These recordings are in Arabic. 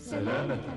سلامة.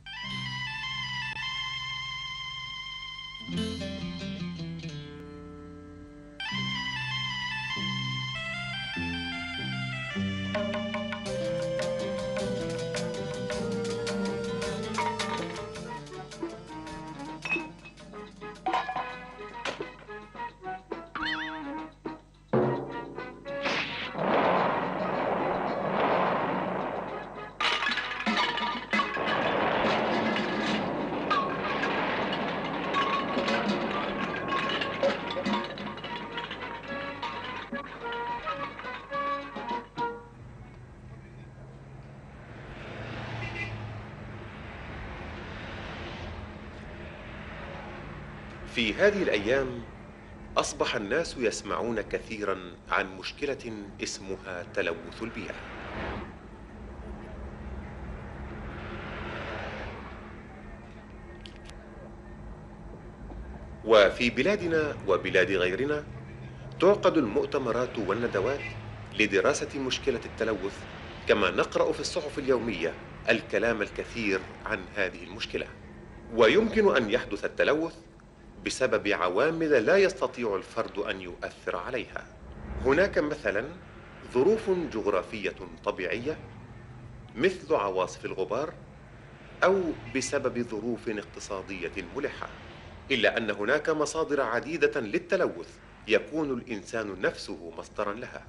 في هذه الأيام أصبح الناس يسمعون كثيرا عن مشكلة اسمها تلوث البيئة. وفي بلادنا وبلاد غيرنا تعقد المؤتمرات والندوات لدراسة مشكلة التلوث، كما نقرأ في الصحف اليومية الكلام الكثير عن هذه المشكلة. ويمكن أن يحدث التلوث بسبب عوامل لا يستطيع الفرد أن يؤثر عليها. هناك مثلا ظروف جغرافية طبيعية مثل عواصف الغبار، أو بسبب ظروف اقتصادية ملحة. إلا أن هناك مصادر عديدة للتلوث يكون الإنسان نفسه مصدرا لها.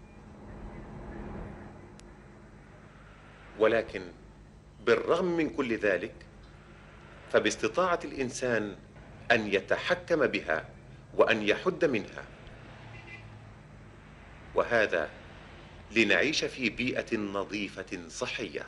ولكن بالرغم من كل ذلك، فباستطاعة الإنسان أن يتحكم بها وأن يحد منها، وهذا لنعيش في بيئة نظيفة صحية.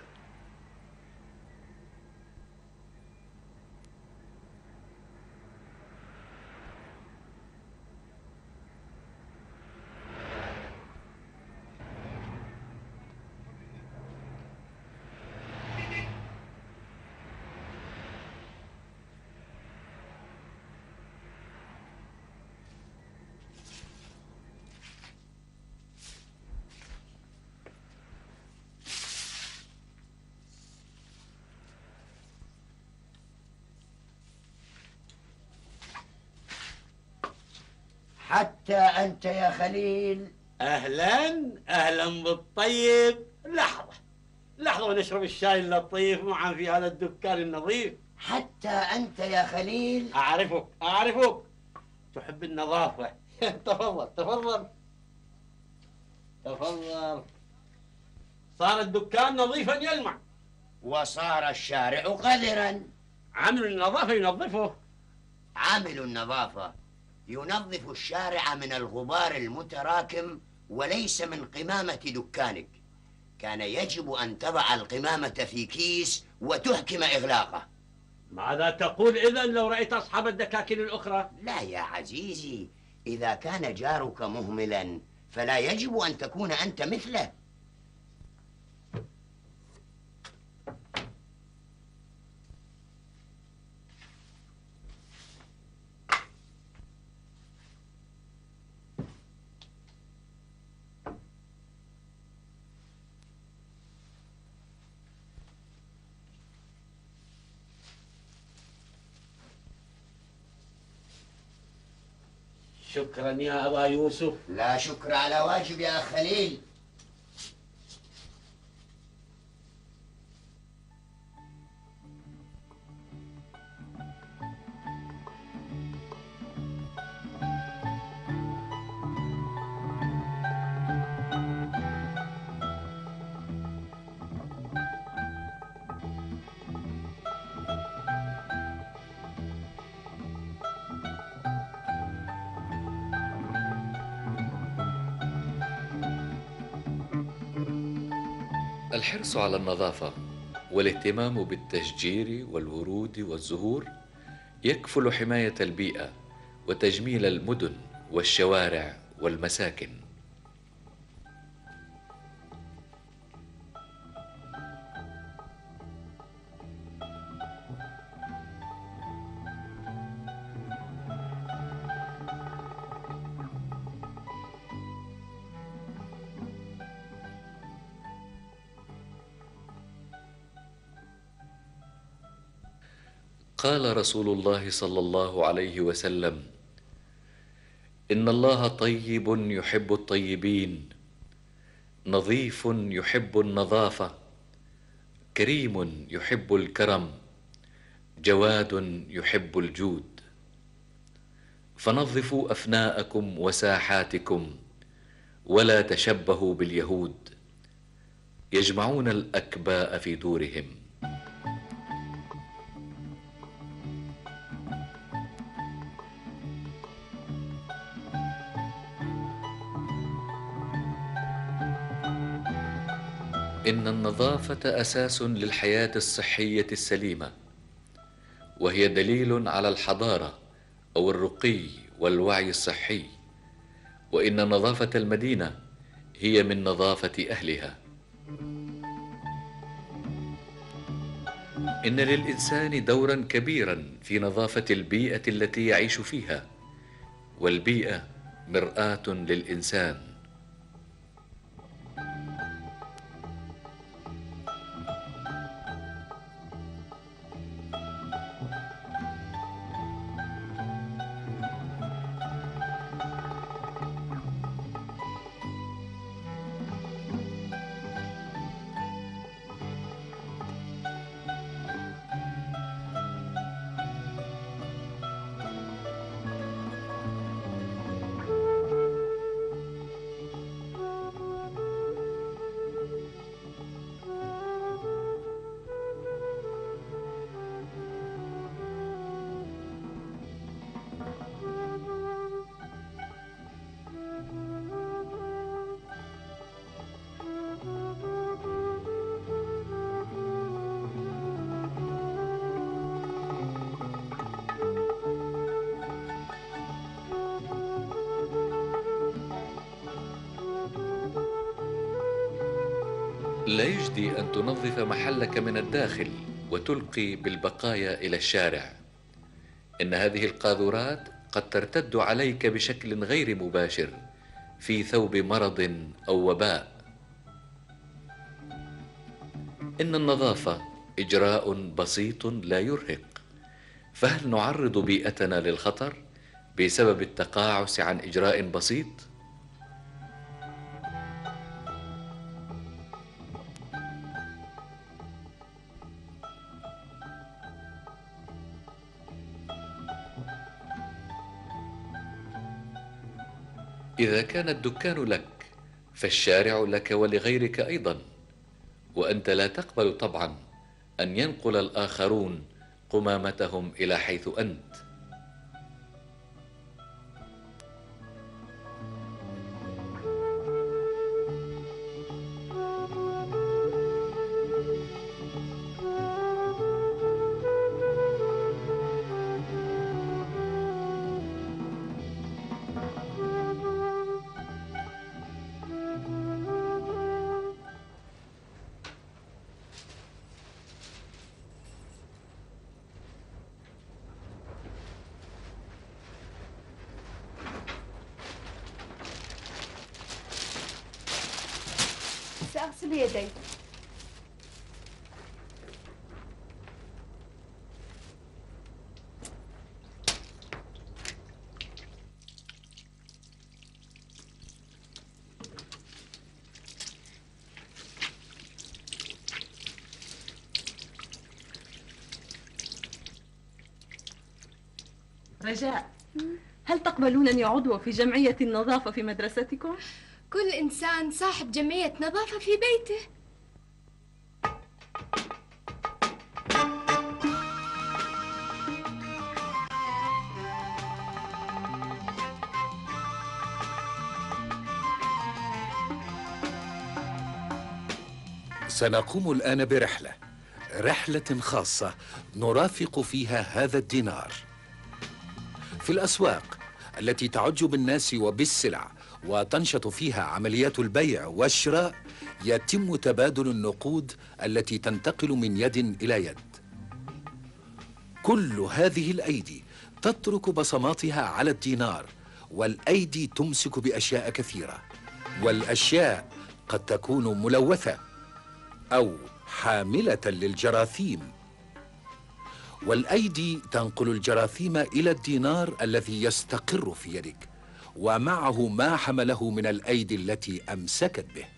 حتى أنت يا خليل. أهلا أهلا بالطيب. لحظة ونشرب الشاي اللطيف معا في هذا الدكان النظيف. حتى أنت يا خليل. أعرفك تحب النظافة. تفضل. صار الدكان نظيفا يلمع، وصار الشارع قذرا. عامل النظافة ينظفه. عامل النظافة ينظف الشارع من الغبار المتراكم وليس من قمامة دكانك. كان يجب أن تضع القمامة في كيس وتحكم إغلاقه. ماذا تقول إذن لو رأيت أصحاب الدكاكين الأخرى؟ لا يا عزيزي، إذا كان جارك مهملا فلا يجب أن تكون أنت مثله. شكرا يا أبا يوسف. لا شكر على واجب يا خليل. الحرص على النظافة والاهتمام بالتشجير والورود والزهور يكفل حماية البيئة وتجميل المدن والشوارع والمساكن. قال رسول الله صلى الله عليه وسلم: إن الله طيب يحب الطيبين، نظيف يحب النظافة، كريم يحب الكرم، جواد يحب الجود. فنظفوا أفناءكم وساحاتكم، ولا تشبهوا باليهود، يجمعون الأكباء في دورهم. إن النظافة أساس للحياة الصحية السليمة، وهي دليل على الحضارة أو الرقي والوعي الصحي، وإن نظافة المدينة هي من نظافة أهلها. إن للإنسان دورا كبيرا في نظافة البيئة التي يعيش فيها، والبيئة مرآة للإنسان. لا يجدي أن تنظف محلك من الداخل وتلقي بالبقايا إلى الشارع. إن هذه القاذورات قد ترتد عليك بشكل غير مباشر في ثوب مرض أو وباء. إن النظافة إجراء بسيط لا يرهق، فهل نعرض بيئتنا للخطر بسبب التقاعس عن إجراء بسيط؟ إذا كان الدكان لك، فالشارع لك ولغيرك أيضا، وأنت لا تقبل طبعا أن ينقل الآخرون قمامتهم إلى حيث أنت. سأغسل يدي. رجاء، هل تقبلونني عضو في جمعية النظافة في مدرستكم؟ كل إنسان صاحب جمعية نظافة في بيته. سنقوم الآن رحلة خاصة نرافق فيها هذا الدينار. في الأسواق التي تعج بالناس وبالسلع وتنشط فيها عمليات البيع والشراء، يتم تبادل النقود التي تنتقل من يد إلى يد. كل هذه الأيدي تترك بصماتها على الدينار، والأيدي تمسك بأشياء كثيرة، والأشياء قد تكون ملوثة أو حاملة للجراثيم. والأيدي تنقل الجراثيم إلى الدينار الذي يستقر في يدك، ومعه ما حمله من الأيدي التي أمسكت به.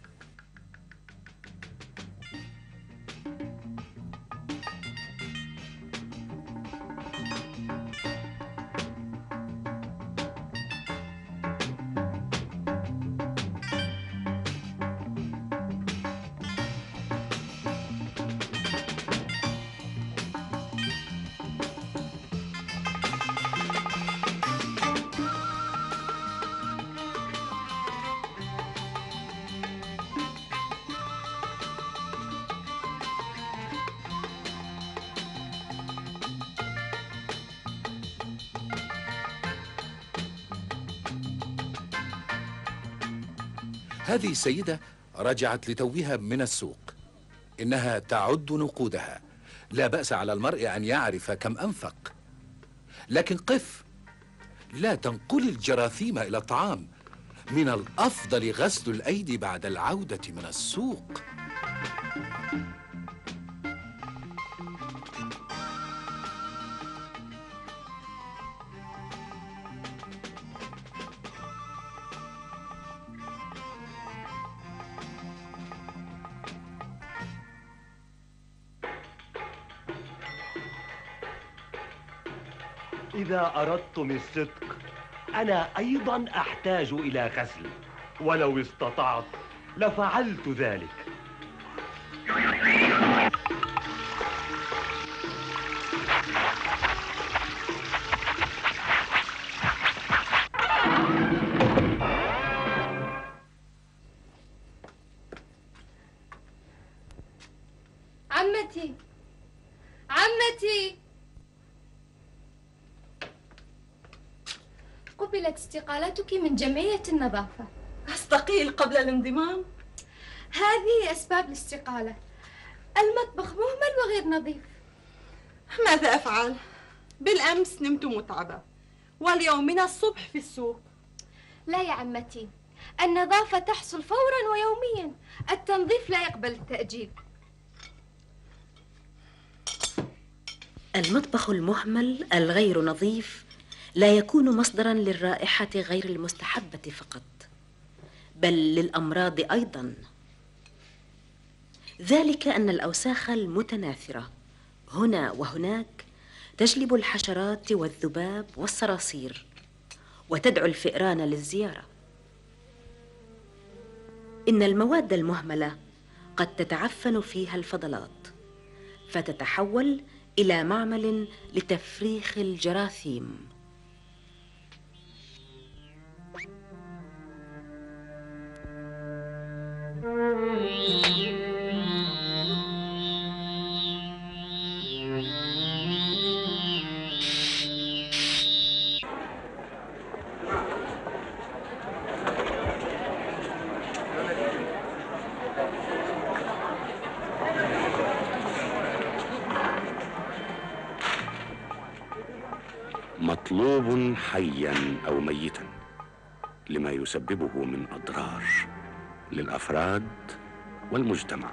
هذه السيدة رجعت لتوها من السوق. إنها تعد نقودها. لا بأس على المرء أن يعرف كم أنفق، لكن قف، لا تنقل الجراثيم إلى الطعام. من الأفضل غسل الأيدي بعد العودة من السوق. إذا أردتم الصدق أنا أيضا أحتاج إلى غسل، ولو استطعت لفعلت ذلك. عمتي، عمتي، قبلت استقالتك من جمعية النظافة. أستقيل قبل الانضمام؟ هذه أسباب الاستقالة. المطبخ مهمل وغير نظيف. ماذا أفعل؟ بالأمس نمت متعبة، واليوم من الصبح في السوق. لا يا عمتي، النظافة تحصل فورا ويوميا. التنظيف لا يقبل التأجيل. المطبخ المهمل الغير نظيف لا يكون مصدرا للرائحة غير المستحبة فقط، بل للأمراض أيضا. ذلك أن الأوساخ المتناثرة هنا وهناك تجلب الحشرات والذباب والصراصير، وتدعو الفئران للزيارة. إن المواد المهملة قد تتعفن فيها الفضلات، فتتحول إلى معمل لتفريخ الجراثيم. مطلوب حيا أو ميتا لما يسببه من أضرار للأفراد والمجتمع.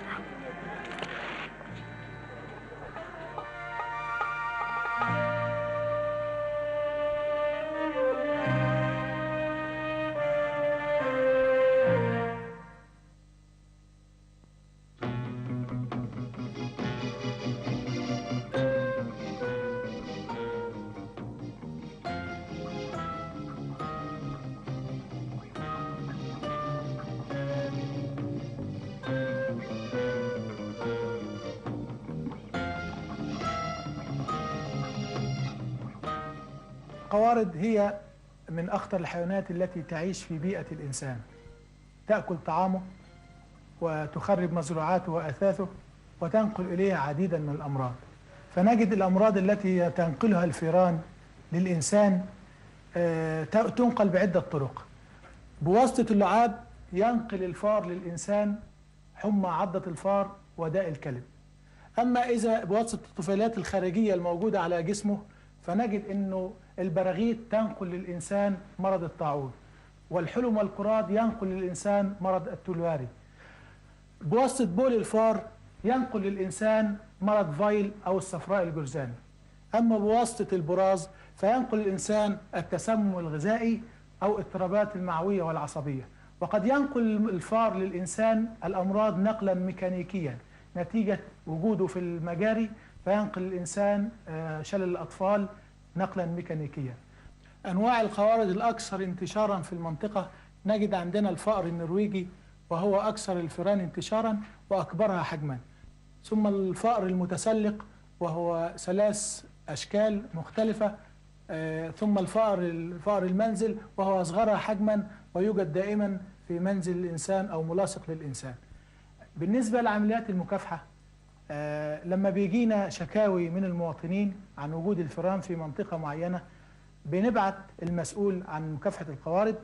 القوارض هي من أخطر الحيوانات التي تعيش في بيئة الإنسان، تأكل طعامه وتخرب مزروعاته وأثاثه وتنقل إليه عديدا من الأمراض. فنجد الأمراض التي تنقلها الفئران للإنسان تنقل بعدة طرق. بواسطة اللعاب ينقل الفار للإنسان حمى عضة الفار وداء الكلب. أما إذا بواسطة الطفيليات الخارجية الموجودة على جسمه فنجد أنه البراغيث تنقل للإنسان مرض الطاعون، والحلم والقراض ينقل للإنسان مرض التلواري. بواسطة بول الفار ينقل للإنسان مرض فايل أو الصفراء الجرذاني. أما بواسطة البراز فينقل الإنسان التسمم الغذائي أو اضطرابات المعوية والعصبية. وقد ينقل الفار للإنسان الأمراض نقلا ميكانيكيا نتيجة وجوده في المجاري، فينقل الإنسان شلل الأطفال نقلا ميكانيكيا. أنواع القوارض الأكثر انتشارا في المنطقة نجد عندنا الفأر النرويجي، وهو أكثر الفئران انتشارا وأكبرها حجما، ثم الفأر المتسلق وهو 3 أشكال مختلفة، ثم الفأر المنزل وهو أصغرها حجما ويوجد دائما في منزل الإنسان أو ملاصق للإنسان. بالنسبة لعمليات المكافحة، لما بيجينا شكاوي من المواطنين عن وجود الفئران في منطقة معينة، بنبعت المسؤول عن مكافحة القوارض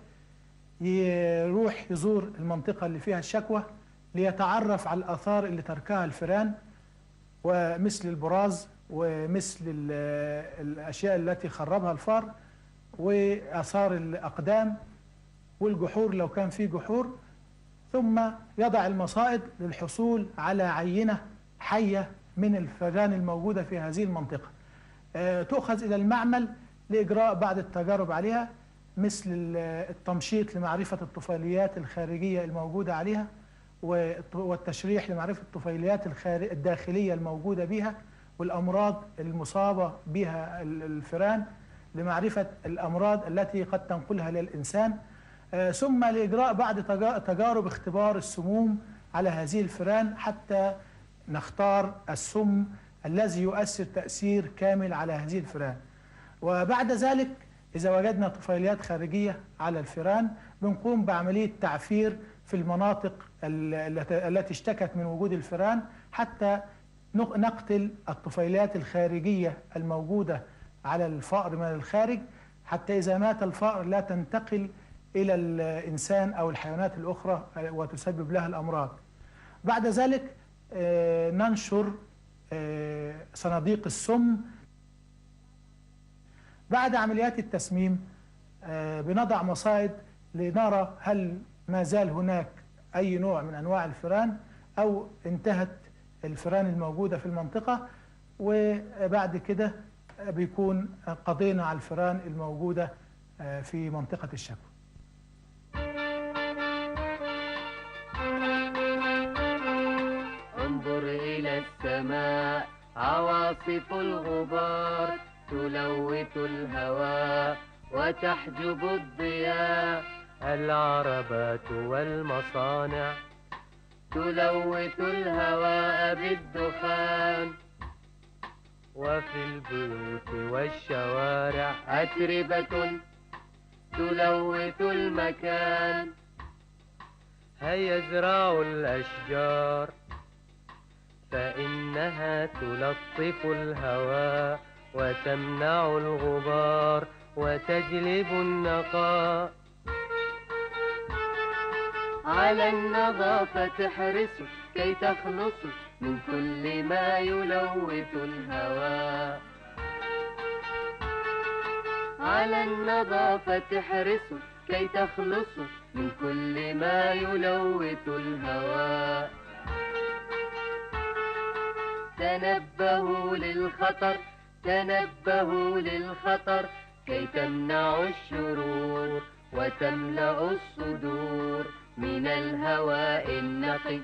يروح يزور المنطقة اللي فيها الشكوى ليتعرف على الآثار اللي تركها الفئران، ومثل البراز ومثل الأشياء التي خربها الفار وآثار الأقدام والجحور لو كان في جحور، ثم يضع المصائد للحصول على عينة حية من الفئران الموجودة في هذه المنطقة. تؤخذ إلى المعمل لإجراء بعض التجارب عليها، مثل التمشيط لمعرفة الطفيليات الخارجية الموجودة عليها، والتشريح لمعرفة الطفيليات الداخلية الموجودة بها، والأمراض المصابة بها الفئران لمعرفة الأمراض التي قد تنقلها للإنسان، ثم لإجراء بعض تجارب اختبار السموم على هذه الفئران حتى نختار السم الذي يؤثر تأثير كامل على هذه الفئران. وبعد ذلك إذا وجدنا طفيليات خارجية على الفئران بنقوم بعملية تعفير في المناطق التي اشتكت من وجود الفئران حتى نقتل الطفيليات الخارجية الموجودة على الفأر من الخارج، حتى إذا مات الفأر لا تنتقل إلى الإنسان أو الحيوانات الأخرى وتسبب لها الأمراض. بعد ذلك ننشر صناديق السم. بعد عمليات التسميم بنضع مصائد لنرى هل ما زال هناك أي نوع من أنواع الفئران أو انتهت الفئران الموجودة في المنطقة، وبعد كده بيكون قضينا على الفئران الموجودة في منطقة الشكوى. انظر إلى السماء، عواصف الغبار تلوث الهواء وتحجب الضياء، العربات والمصانع تلوث الهواء بالدخان، وفي البيوت والشوارع أتربة تلوث المكان. هيا ازرعوا الأشجار فإنها تلطف الهواء وتمنع الغبار وتجلب النقاء. على النظافة احرصوا كي تخلصوا من كل ما يلوث الهواء. على النظافة احرصوا كي تخلصوا من كل ما يلوث الهواء. تنبهوا للخطر، تنبهوا للخطر كي تمنعوا الشرور وتملأوا الصدور من الهواء النقي.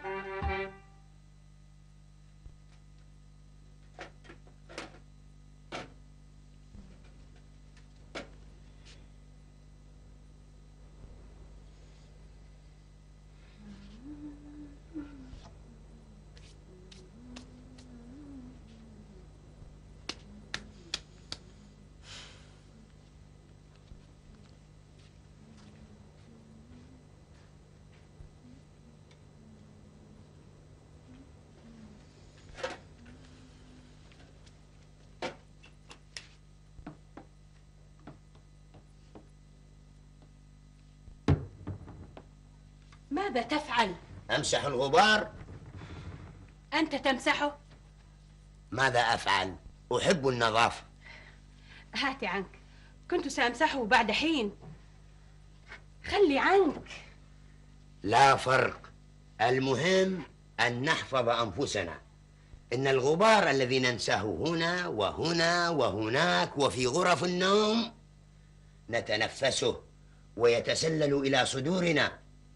ماذا تفعل؟ أمسح الغبار. أنت تمسحه؟ ماذا أفعل؟ أحب النظافة. هات عنك، كنت سأمسحه بعد حين. خلي عنك. لا فرق، المهم أن نحفظ أنفسنا. إن الغبار الذي ننساه هنا وهنا وهناك وفي غرف النوم نتنفسه ويتسلل إلى صدورنا.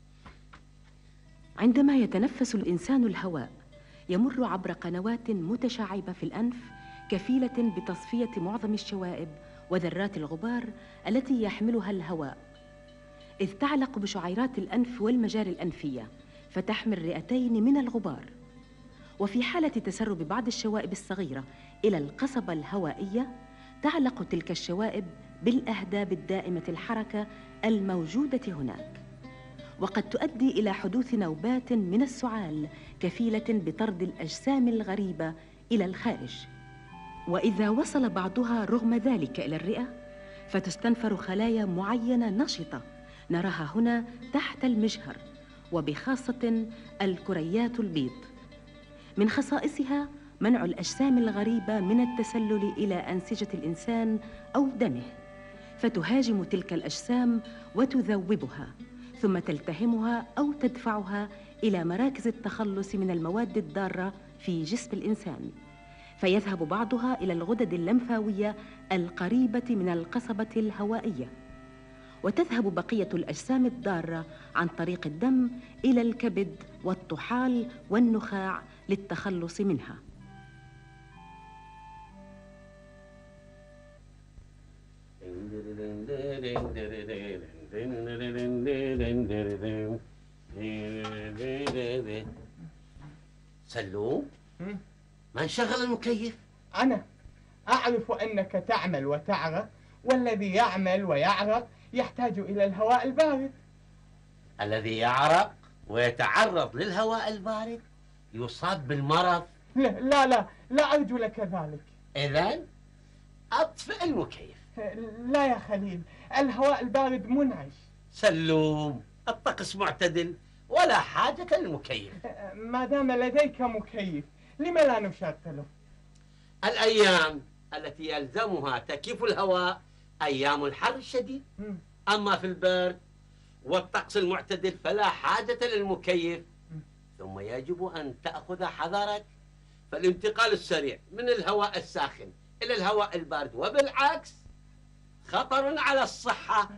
عندما يتنفس الإنسان الهواء يمر عبر قنوات متشعبة في الأنف كفيلة بتصفية معظم الشوائب وذرات الغبار التي يحملها الهواء، إذ تعلق بشعيرات الأنف والمجاري الأنفية فتحمي الرئتين من الغبار. وفي حالة تسرب بعض الشوائب الصغيرة إلى القصبة الهوائية تعلق تلك الشوائب بالأهداب الدائمة الحركة الموجودة هناك، وقد تؤدي إلى حدوث نوبات من السعال كفيلة بطرد الأجسام الغريبة إلى الخارج. وإذا وصل بعضها رغم ذلك إلى الرئة فتستنفر خلايا معينة نشطة نراها هنا تحت المجهر، وبخاصة الكريات البيض. من خصائصها منع الأجسام الغريبة من التسلل إلى أنسجة الإنسان أو دمه، فتهاجم تلك الأجسام وتذوبها ثم تلتهمها أو تدفعها إلى مراكز التخلص من المواد الضارة في جسم الإنسان، فيذهب بعضها إلى الغدد اللمفاوية القريبة من القصبة الهوائية، وتذهب بقية الأجسام الضارة عن طريق الدم إلى الكبد والطحال والنخاع للتخلص منها. سلوم، ما نشغل المكيف؟ أنا أعرف أنك تعمل وتعرق، والذي يعمل ويعرق يحتاج إلى الهواء البارد. الذي يعرق ويتعرض للهواء البارد يصاب بالمرض. لا أرجو لك ذلك. إذن أطفئ المكيف. لا يا خليل، الهواء البارد منعش. سلوم، الطقس معتدل ولا حاجة للمكيف. ما دام لديك مكيف لما لا نشغله؟ الأيام التي يلزمها تكييف الهواء أيام الحر الشديد، أما في البرد والطقس المعتدل فلا حاجة للمكيف. ثم يجب أن تأخذ حذرك، فالانتقال السريع من الهواء الساخن إلى الهواء البارد وبالعكس خطر على الصحة.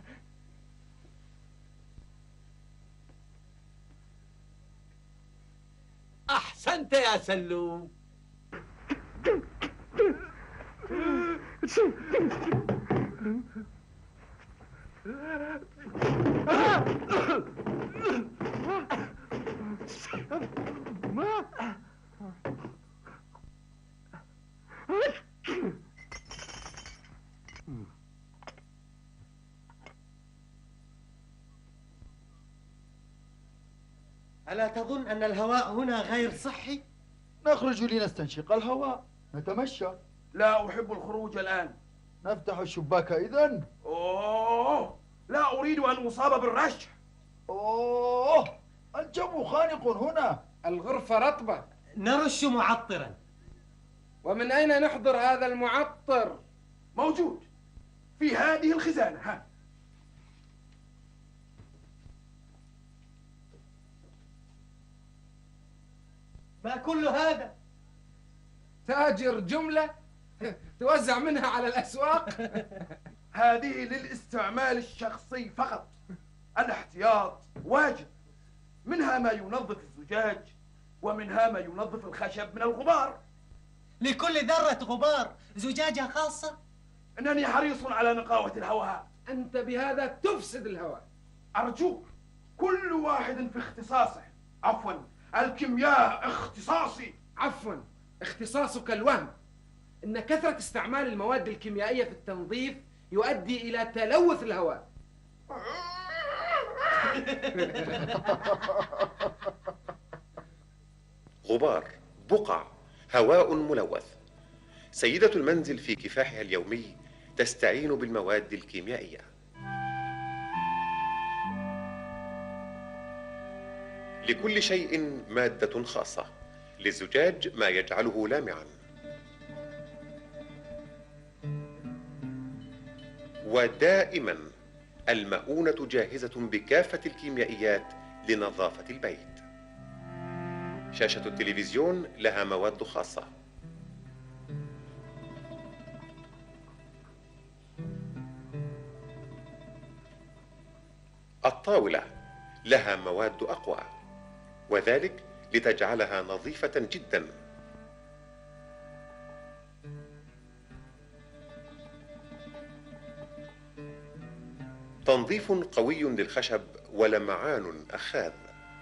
أحسنت يا سلوم. ألا تظن أن الهواء هنا غير صحي؟ نخرج لنستنشق الهواء، نتمشى. لا أحب الخروج الآن. نفتح الشباك إذن. أوه، لا أريد أن أصاب بالرشح. أوه، الجو خانق هنا. الغرفة رطبة. نرش معطرا. ومن أين نحضر هذا المعطر؟ موجود في هذه الخزانة. ها. ما كل هذا؟ تاجر جملة توزع منها على الأسواق. هذه للاستعمال الشخصي فقط، الاحتياط واجب. منها ما ينظف الزجاج ومنها ما ينظف الخشب من الغبار. لكل ذرة غبار زجاجة خاصة؟ إنني حريص على نقاوة الهواء. أنت بهذا تفسد الهواء. أرجوك، كل واحد في اختصاصه. عفوا، الكيمياء اختصاصي. عفوا، اختصاصك الوهم. إن كثرة استعمال المواد الكيميائية في التنظيف يؤدي إلى تلوث الهواء. غبار، بقع، هواء ملوث. سيدة المنزل في كفاحها اليومي تستعين بالمواد الكيميائية. لكل شيء مادة خاصة، للزجاج ما يجعله لامعا، ودائما المؤونة جاهزة بكافة الكيميائيات لنظافة البيت. شاشة التلفزيون لها مواد خاصة. الطاولة لها مواد أقوى، وذلك لتجعلها نظيفة جدا. تنظيف قوي للخشب ولمعان أخاذ.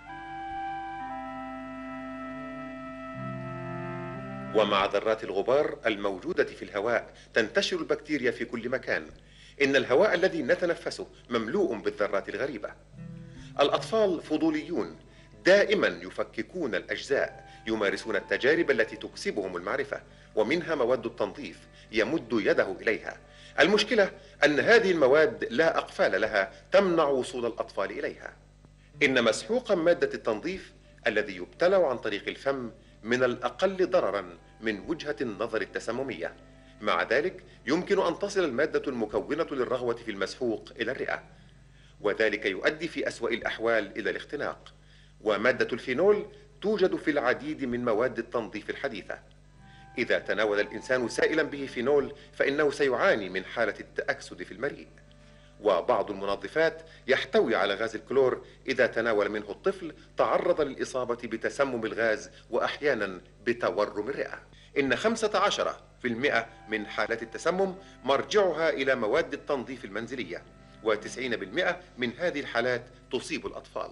ومع ذرات الغبار الموجودة في الهواء تنتشر البكتيريا في كل مكان. إن الهواء الذي نتنفسه مملوء بالذرات الغريبة. الأطفال فضوليون دائما يفككون الأجزاء، يمارسون التجارب التي تكسبهم المعرفة، ومنها مواد التنظيف يمد يده إليها. المشكلة أن هذه المواد لا أقفال لها تمنع وصول الأطفال إليها. إن مسحوق مادة التنظيف الذي يبتلع عن طريق الفم من الأقل ضررا من وجهة النظر التسممية. مع ذلك يمكن أن تصل المادة المكونة للرغوة في المسحوق إلى الرئة، وذلك يؤدي في أسوأ الأحوال إلى الاختناق. ومادة الفينول توجد في العديد من مواد التنظيف الحديثة. إذا تناول الإنسان سائلا به فينول فإنه سيعاني من حالة التأكسد في المريء. وبعض المنظفات يحتوي على غاز الكلور، إذا تناول منه الطفل تعرض للإصابة بتسمم الغاز وأحيانا بتورم الرئة. إن 15% من حالات التسمم مرجعها إلى مواد التنظيف المنزلية، و90% من هذه الحالات تصيب الأطفال.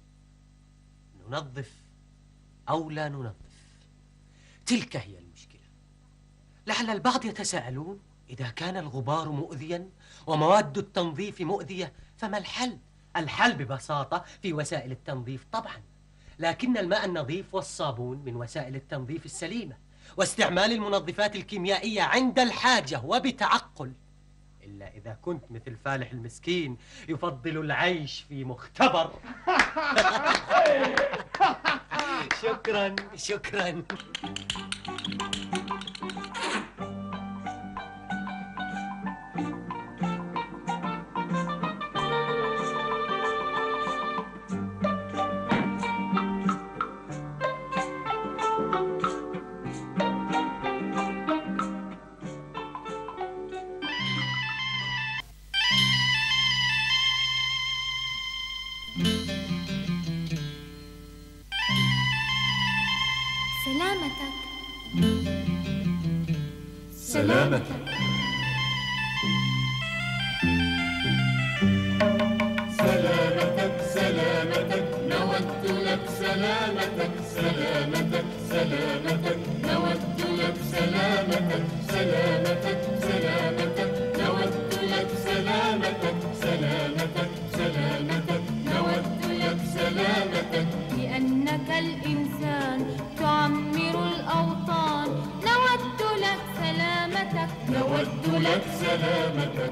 ننظف أو لا ننظف، تلك هي المشكلة. لعل البعض يتساءلون: إذا كان الغبار مؤذيا ومواد التنظيف مؤذية فما الحل؟ الحل ببساطة في وسائل التنظيف طبعا، لكن الماء النظيف والصابون من وسائل التنظيف السليمة، واستعمال المنظفات الكيميائية عند الحاجة وبتعقل، إلا إذا كنت مثل فالح المسكين يفضل العيش في مختبر. شكرا شكرا. سلامتك سلامتك سلامتك سلامتك نود لك سلامتك سلامتك سلامتك نود لك سلامتك سلامتك سلامتك نود لك سلامتك سلامتك سلامتك نود لك سلامتك لأنك الإنسان تعمر الأوطان نود لك سلامتك نود لك سلامتك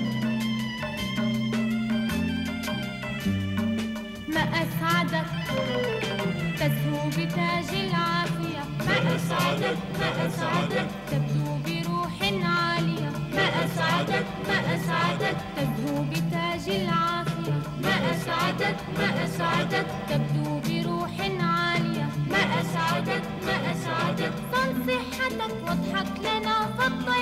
ما أسعدك تزهو بتاج العافية ما أسعدك ما أسعدك تبدو بروح عالية ما أسعدك ما أسعدك تزهو بتاج العافية ما أسعدك ما أسعدك تبدو بروح عالية ما أسعدك ما أسعدك صن صحتك واضحك لنا فالضياء